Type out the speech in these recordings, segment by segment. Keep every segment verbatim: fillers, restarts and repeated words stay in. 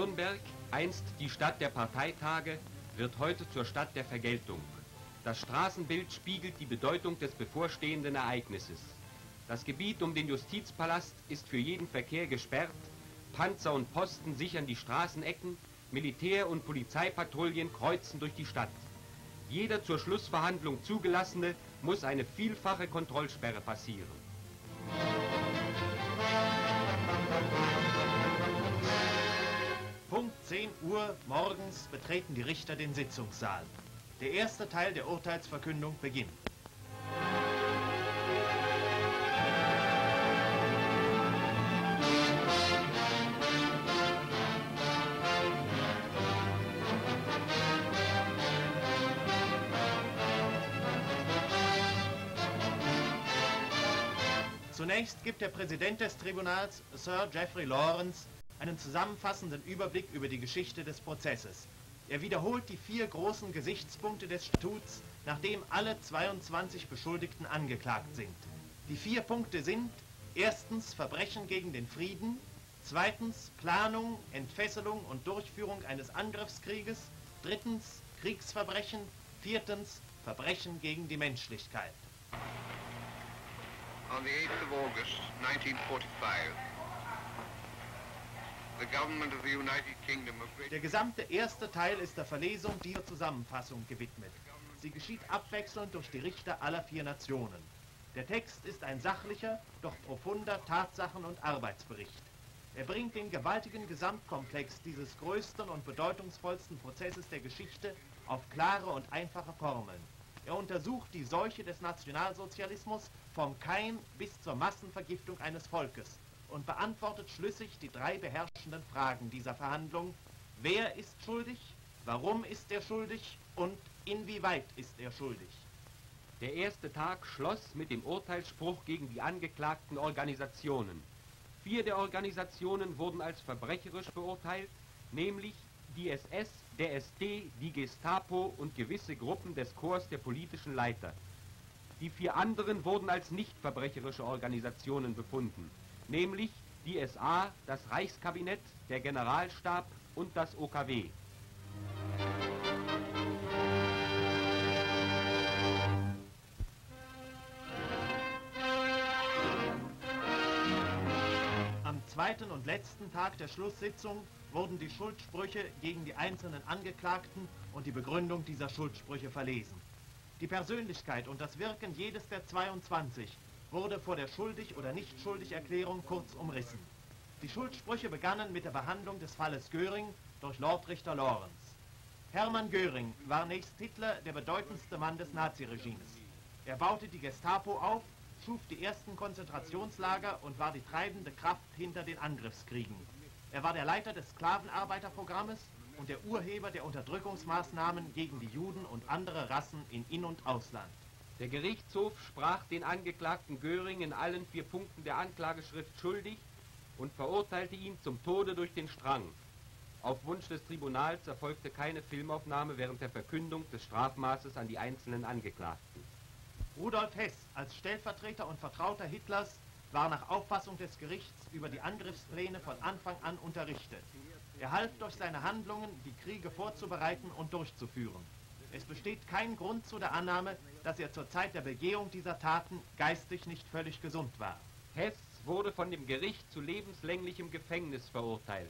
Nürnberg, einst die Stadt der Parteitage, wird heute zur Stadt der Vergeltung. Das Straßenbild spiegelt die Bedeutung des bevorstehenden Ereignisses. Das Gebiet um den Justizpalast ist für jeden Verkehr gesperrt, Panzer und Posten sichern die Straßenecken, Militär- und Polizeipatrouillen kreuzen durch die Stadt. Jeder zur Schlussverhandlung Zugelassene muss eine vielfache Kontrollsperre passieren. Punkt zehn Uhr morgens betreten die Richter den Sitzungssaal. Der erste Teil der Urteilsverkündung beginnt. Zunächst gibt der Präsident des Tribunals, Sir Geoffrey Lawrence, einen zusammenfassenden Überblick über die Geschichte des Prozesses. Er wiederholt die vier großen Gesichtspunkte des Statuts, nachdem alle zweiundzwanzig Beschuldigten angeklagt sind. Die vier Punkte sind: erstens Verbrechen gegen den Frieden, zweitens Planung, Entfesselung und Durchführung eines Angriffskrieges, drittens Kriegsverbrechen, viertens Verbrechen gegen die Menschlichkeit. On the eighth of August nineteen forty-five, the government of the United Kingdom of Great Der gesamte erste Teil ist der Verlesung dieser Zusammenfassung gewidmet. Sie geschieht abwechselnd durch die Richter aller vier Nationen. Der Text ist ein sachlicher, doch profunder Tatsachen- und Arbeitsbericht. Er bringt den gewaltigen Gesamtkomplex dieses größten und bedeutungsvollsten Prozesses der Geschichte auf klare und einfache Formeln. Er untersucht die Seuche des Nationalsozialismus vom Keim bis zur Massenvergiftung eines Volkes und beantwortet schlüssig die drei beherrschenden Fragen dieser Verhandlung: Wer ist schuldig, warum ist er schuldig und inwieweit ist er schuldig? Der erste Tag schloss mit dem Urteilsspruch gegen die angeklagten Organisationen. Vier der Organisationen wurden als verbrecherisch beurteilt, nämlich die S S, der S D, die Gestapo und gewisse Gruppen des Korps der politischen Leiter. Die vier anderen wurden als nicht verbrecherische Organisationen befunden, nämlich die S A, das Reichskabinett, der Generalstab und das O K W. Am zweiten und letzten Tag der Schlusssitzung wurden die Schuldsprüche gegen die einzelnen Angeklagten und die Begründung dieser Schuldsprüche verlesen. Die Persönlichkeit und das Wirken jedes der zweiundzwanzig wurde vor der Schuldig- oder Nicht-Schuldig-Erklärung kurz umrissen. Die Schuldsprüche begannen mit der Behandlung des Falles Göring durch Lordrichter Lawrence. Hermann Göring war nächst Hitler der bedeutendste Mann des Naziregimes. Er baute die Gestapo auf, schuf die ersten Konzentrationslager und war die treibende Kraft hinter den Angriffskriegen. Er war der Leiter des Sklavenarbeiterprogrammes und der Urheber der Unterdrückungsmaßnahmen gegen die Juden und andere Rassen in In- und Ausland. Der Gerichtshof sprach den Angeklagten Göring in allen vier Punkten der Anklageschrift schuldig und verurteilte ihn zum Tode durch den Strang. Auf Wunsch des Tribunals erfolgte keine Filmaufnahme während der Verkündung des Strafmaßes an die einzelnen Angeklagten. Rudolf Hess als Stellvertreter und Vertrauter Hitlers war nach Auffassung des Gerichts über die Angriffspläne von Anfang an unterrichtet. Er half durch seine Handlungen, die Kriege vorzubereiten und durchzuführen. Es besteht kein Grund zu der Annahme, dass er zur Zeit der Begehung dieser Taten geistig nicht völlig gesund war. Hess wurde von dem Gericht zu lebenslänglichem Gefängnis verurteilt.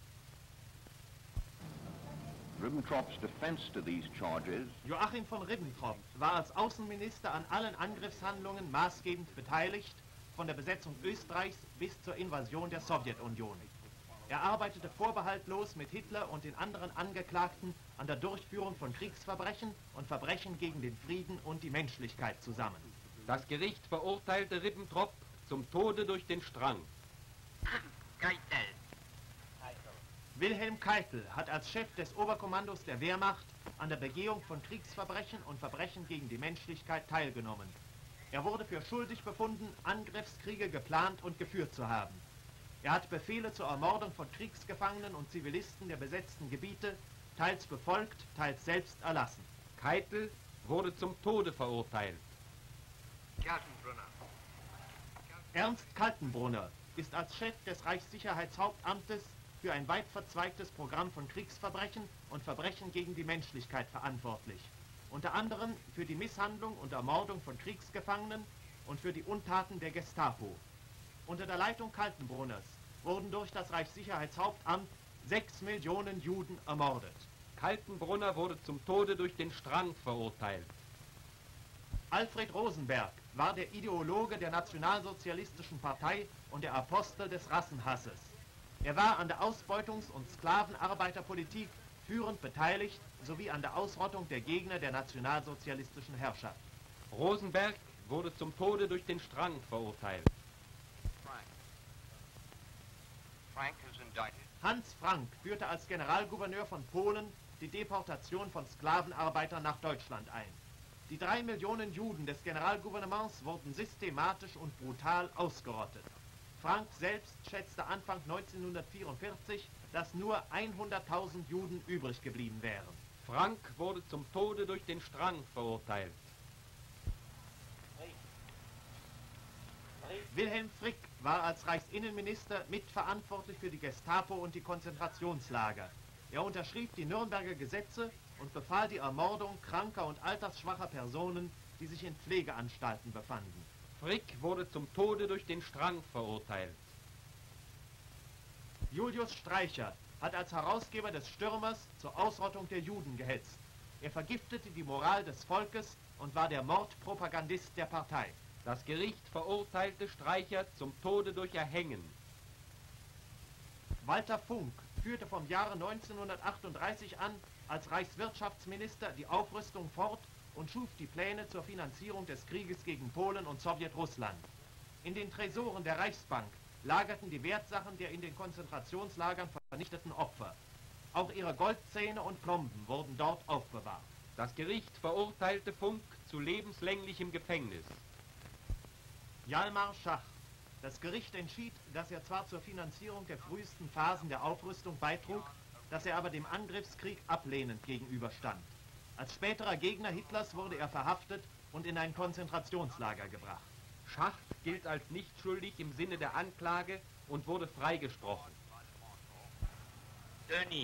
Ribbentrop's defense to these charges Joachim von Ribbentrop war als Außenminister an allen Angriffshandlungen maßgebend beteiligt, von der Besetzung Österreichs bis zur Invasion der Sowjetunion. Er arbeitete vorbehaltlos mit Hitler und den anderen Angeklagten an der Durchführung von Kriegsverbrechen und Verbrechen gegen den Frieden und die Menschlichkeit zusammen. Das Gericht verurteilte Ribbentrop zum Tode durch den Strang. Keitel. Wilhelm Keitel hat als Chef des Oberkommandos der Wehrmacht an der Begehung von Kriegsverbrechen und Verbrechen gegen die Menschlichkeit teilgenommen. Er wurde für schuldig befunden, Angriffskriege geplant und geführt zu haben. Er hat Befehle zur Ermordung von Kriegsgefangenen und Zivilisten der besetzten Gebiete teils befolgt, teils selbst erlassen. Keitel wurde zum Tode verurteilt. Kaltenbrunner. Ernst Kaltenbrunner ist als Chef des Reichssicherheitshauptamtes für ein weit verzweigtes Programm von Kriegsverbrechen und Verbrechen gegen die Menschlichkeit verantwortlich. Unter anderem für die Misshandlung und Ermordung von Kriegsgefangenen und für die Untaten der Gestapo. Unter der Leitung Kaltenbrunners wurden durch das Reichssicherheitshauptamt sechs Millionen Juden ermordet. Kaltenbrunner wurde zum Tode durch den Strang verurteilt. Alfred Rosenberg war der Ideologe der Nationalsozialistischen Partei und der Apostel des Rassenhasses. Er war an der Ausbeutungs- und Sklavenarbeiterpolitik führend beteiligt, sowie an der Ausrottung der Gegner der nationalsozialistischen Herrschaft. Rosenberg wurde zum Tode durch den Strang verurteilt. Frank. Frank is indicted. Hans Frank führte als Generalgouverneur von Polen die Deportation von Sklavenarbeitern nach Deutschland ein. Die drei Millionen Juden des Generalgouvernements wurden systematisch und brutal ausgerottet. Frank selbst schätzte Anfang neunzehnhundertvierundvierzig, dass nur hunderttausend Juden übrig geblieben wären. Frank wurde zum Tode durch den Strang verurteilt. Wilhelm Frick war als Reichsinnenminister mitverantwortlich für die Gestapo und die Konzentrationslager. Er unterschrieb die Nürnberger Gesetze und befahl die Ermordung kranker und altersschwacher Personen, die sich in Pflegeanstalten befanden. Frick wurde zum Tode durch den Strang verurteilt. Julius Streicher hat als Herausgeber des Stürmers zur Ausrottung der Juden gehetzt. Er vergiftete die Moral des Volkes und war der Mordpropagandist der Partei. Das Gericht verurteilte Streicher zum Tode durch Erhängen. Walter Funk führte vom Jahre neunzehnhundertachtunddreißig an als Reichswirtschaftsminister die Aufrüstung fort und schuf die Pläne zur Finanzierung des Krieges gegen Polen und Sowjetrussland. In den Tresoren der Reichsbank lagerten die Wertsachen der in den Konzentrationslagern vernichteten Opfer. Auch ihre Goldzähne und Plomben wurden dort aufbewahrt. Das Gericht verurteilte Funk zu lebenslänglichem Gefängnis. Hjalmar Schach. Das Gericht entschied, dass er zwar zur Finanzierung der frühesten Phasen der Aufrüstung beitrug, dass er aber dem Angriffskrieg ablehnend gegenüberstand. Als späterer Gegner Hitlers wurde er verhaftet und in ein Konzentrationslager gebracht. Schacht gilt als nicht schuldig im Sinne der Anklage und wurde freigesprochen. Dönitz.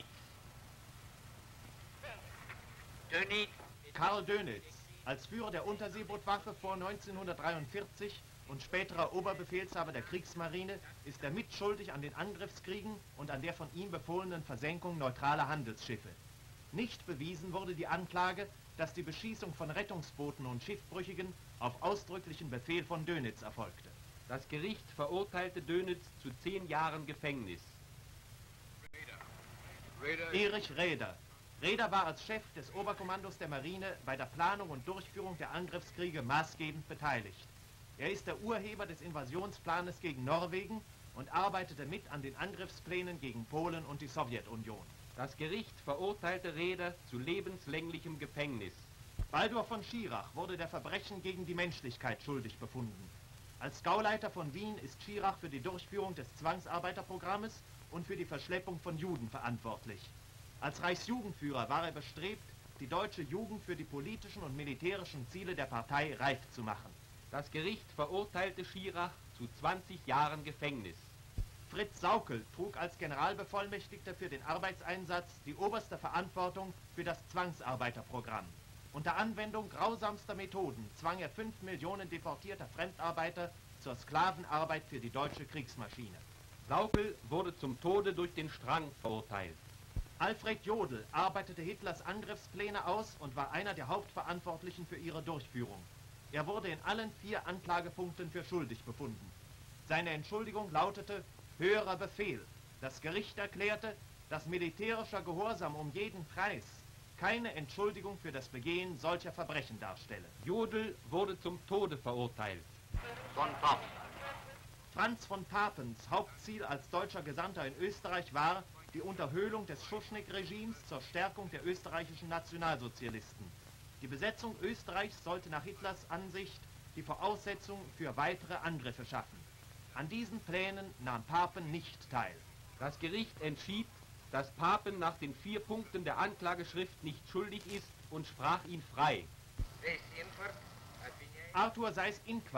Dönitz. Karl Dönitz, als Führer der Unterseebootwaffe vor neunzehnhundertdreiundvierzig und späterer Oberbefehlshaber der Kriegsmarine, ist er mitschuldig an den Angriffskriegen und an der von ihm befohlenen Versenkung neutraler Handelsschiffe. Nicht bewiesen wurde die Anklage, dass die Beschießung von Rettungsbooten und Schiffbrüchigen auf ausdrücklichen Befehl von Dönitz erfolgte. Das Gericht verurteilte Dönitz zu zehn Jahren Gefängnis. Rader. Erich Raeder. Raeder war als Chef des Oberkommandos der Marine bei der Planung und Durchführung der Angriffskriege maßgebend beteiligt. Er ist der Urheber des Invasionsplanes gegen Norwegen und arbeitete mit an den Angriffsplänen gegen Polen und die Sowjetunion. Das Gericht verurteilte Raeder zu lebenslänglichem Gefängnis. Baldur von Schirach wurde der Verbrechen gegen die Menschlichkeit schuldig befunden. Als Gauleiter von Wien ist Schirach für die Durchführung des Zwangsarbeiterprogrammes und für die Verschleppung von Juden verantwortlich. Als Reichsjugendführer war er bestrebt, die deutsche Jugend für die politischen und militärischen Ziele der Partei reif zu machen. Das Gericht verurteilte Schirach zu zwanzig Jahren Gefängnis. Fritz Sauckel trug als Generalbevollmächtigter für den Arbeitseinsatz die oberste Verantwortung für das Zwangsarbeiterprogramm. Unter Anwendung grausamster Methoden zwang er fünf Millionen deportierter Fremdarbeiter zur Sklavenarbeit für die deutsche Kriegsmaschine. Sauckel wurde zum Tode durch den Strang verurteilt. Alfred Jodl arbeitete Hitlers Angriffspläne aus und war einer der Hauptverantwortlichen für ihre Durchführung. Er wurde in allen vier Anklagepunkten für schuldig befunden. Seine Entschuldigung lautete höherer Befehl. Das Gericht erklärte, dass militärischer Gehorsam um jeden Preis keine Entschuldigung für das Begehen solcher Verbrechen darstelle. Jodl wurde zum Tode verurteilt. Von Papen. Franz von Papens Hauptziel als deutscher Gesandter in Österreich war die Unterhöhlung des Schuschnigg-Regimes zur Stärkung der österreichischen Nationalsozialisten. Die Besetzung Österreichs sollte nach Hitlers Ansicht die Voraussetzung für weitere Angriffe schaffen. An diesen Plänen nahm Papen nicht teil. Das Gericht entschied, dass Papen nach den vier Punkten der Anklageschrift nicht schuldig ist und sprach ihn frei. Arthur Seyß-Inquart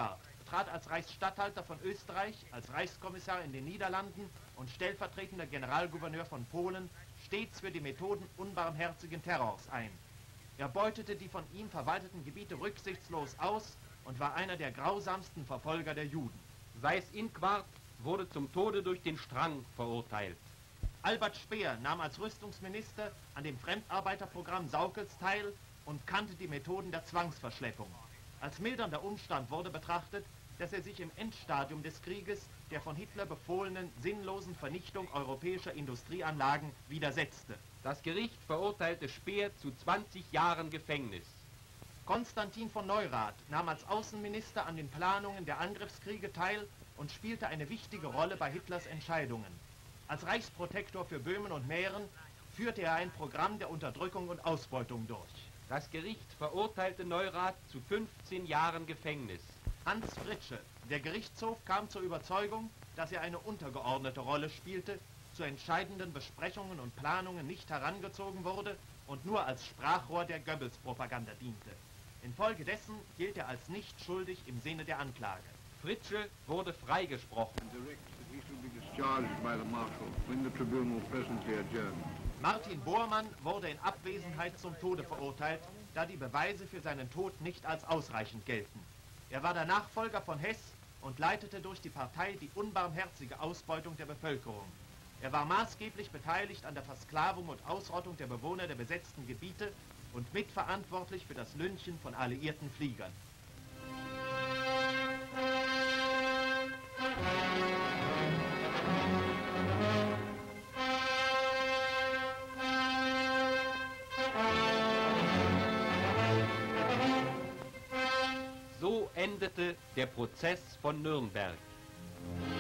trat als Reichsstatthalter von Österreich, als Reichskommissar in den Niederlanden und stellvertretender Generalgouverneur von Polen stets für die Methoden unbarmherzigen Terrors ein. Er beutete die von ihm verwalteten Gebiete rücksichtslos aus und war einer der grausamsten Verfolger der Juden. Seyß-Inquart wurde zum Tode durch den Strang verurteilt. Albert Speer nahm als Rüstungsminister an dem Fremdarbeiterprogramm Saukels teil und kannte die Methoden der Zwangsverschleppung. Als mildernder Umstand wurde betrachtet, dass er sich im Endstadium des Krieges der von Hitler befohlenen sinnlosen Vernichtung europäischer Industrieanlagen widersetzte. Das Gericht verurteilte Speer zu zwanzig Jahren Gefängnis. Konstantin von Neurath nahm als Außenminister an den Planungen der Angriffskriege teil und spielte eine wichtige Rolle bei Hitlers Entscheidungen. Als Reichsprotektor für Böhmen und Mähren führte er ein Programm der Unterdrückung und Ausbeutung durch. Das Gericht verurteilte Neurath zu fünfzehn Jahren Gefängnis. Hans Fritzsche, der Gerichtshof, kam zur Überzeugung, dass er eine untergeordnete Rolle spielte, zu entscheidenden Besprechungen und Planungen nicht herangezogen wurde und nur als Sprachrohr der Goebbels-Propaganda diente. Infolgedessen gilt er als nicht schuldig im Sinne der Anklage. Fritzsche wurde freigesprochen. Martin Bormann wurde in Abwesenheit zum Tode verurteilt, da die Beweise für seinen Tod nicht als ausreichend gelten. Er war der Nachfolger von Hess und leitete durch die Partei die unbarmherzige Ausbeutung der Bevölkerung. Er war maßgeblich beteiligt an der Versklavung und Ausrottung der Bewohner der besetzten Gebiete und mitverantwortlich für das Lynchen von alliierten Fliegern. So endete der Prozess von Nürnberg.